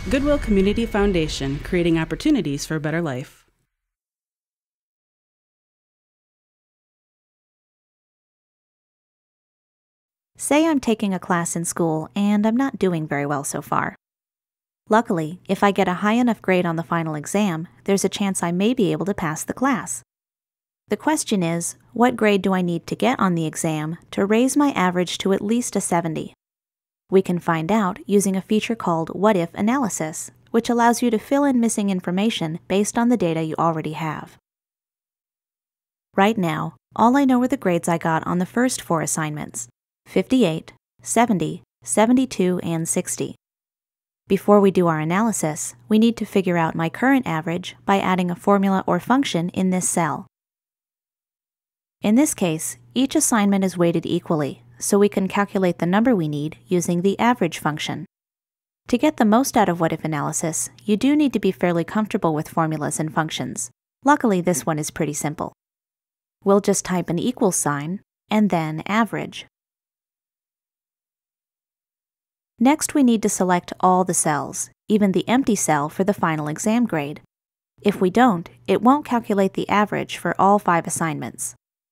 Goodwill Community Foundation, creating opportunities for a better life. Say I'm taking a class in school and I'm not doing very well so far. Luckily, if I get a high enough grade on the final exam, there's a chance I may be able to pass the class. The question is, what grade do I need to get on the exam to raise my average to at least a 70? We can find out using a feature called What If Analysis, which allows you to fill in missing information based on the data you already have. Right now, all I know are the grades I got on the first 4 assignments: 58, 70, 72, and 60. Before we do our analysis, we need to figure out my current average by adding a formula or function in this cell. In this case, each assignment is weighted equally, so we can calculate the number we need using the average function. To get the most out of what-if analysis, you do need to be fairly comfortable with formulas and functions. Luckily, this one is pretty simple. We'll just type an equals sign and then average. Next, we need to select all the cells, even the empty cell for the final exam grade. If we don't, it won't calculate the average for all 5 assignments.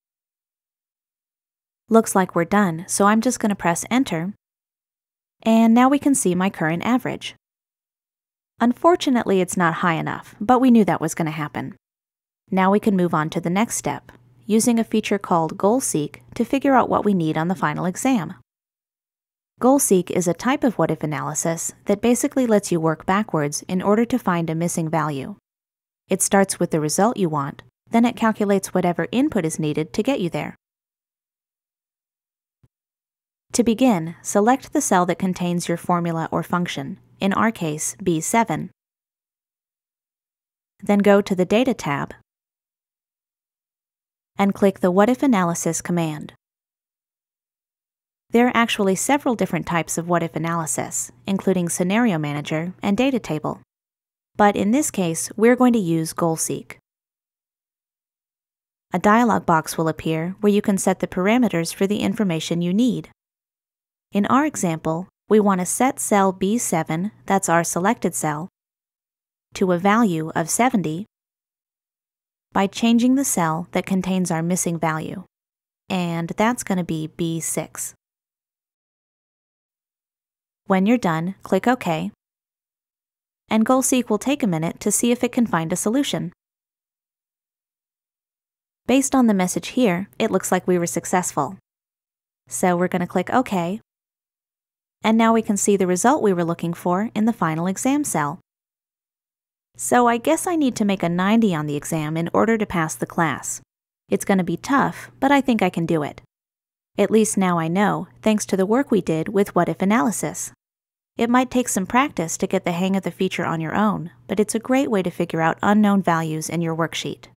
Looks like we're done, so I'm just going to press Enter. And now we can see my current average. Unfortunately, it's not high enough, but we knew that was going to happen. Now we can move on to the next step, using a feature called Goal Seek to figure out what we need on the final exam. Goal Seek is a type of what-if analysis that basically lets you work backwards in order to find a missing value. It starts with the result you want, then it calculates whatever input is needed to get you there. To begin, select the cell that contains your formula or function, in our case, B7. Then go to the Data tab and click the What If Analysis command. There are actually several different types of what-if analysis, including Scenario Manager and Data Table. But in this case, we're going to use Goal Seek. A dialog box will appear where you can set the parameters for the information you need. In our example, we want to set cell B7, that's our selected cell, to a value of 70 by changing the cell that contains our missing value, and that's going to be B6. When you're done, click OK, and Goal Seek will take a minute to see if it can find a solution. Based on the message here, it looks like we were successful. So we're going to click OK, and now we can see the result we were looking for in the final exam cell. So I guess I need to make a 90 on the exam in order to pass the class. It's going to be tough, but I think I can do it. At least now I know, thanks to the work we did with what-if analysis. It might take some practice to get the hang of the feature on your own, but it's a great way to figure out unknown values in your worksheet.